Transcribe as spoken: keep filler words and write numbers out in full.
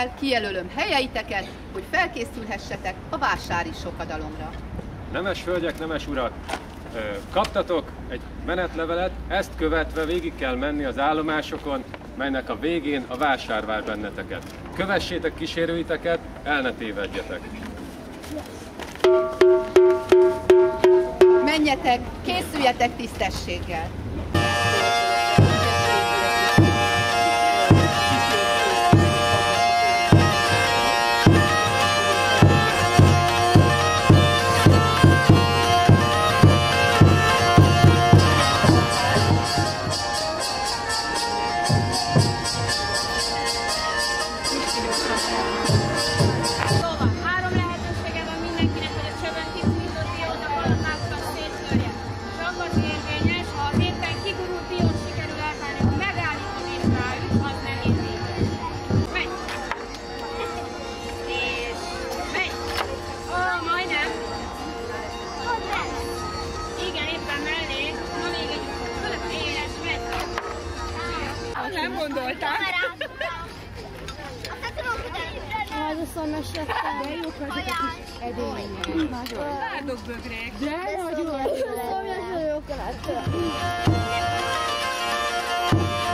Kijelölöm helyeiteket, hogy felkészülhessetek a vásári sokadalomra. Nemes hölgyek, nemes urak! Kaptatok egy menetlevelet, ezt követve végig kell menni az állomásokon, melynek a végén a vásár vár benneteket. Kövessétek kísérőiteket, el ne tévedjetek! Menjetek, készüljetek tisztességgel! Nem gondoltam. Az a szannas lettem. De jók ezek a kis edények. Nagyon. Lárdok bögrek. De nagyon. Szomjas vagyok lettem.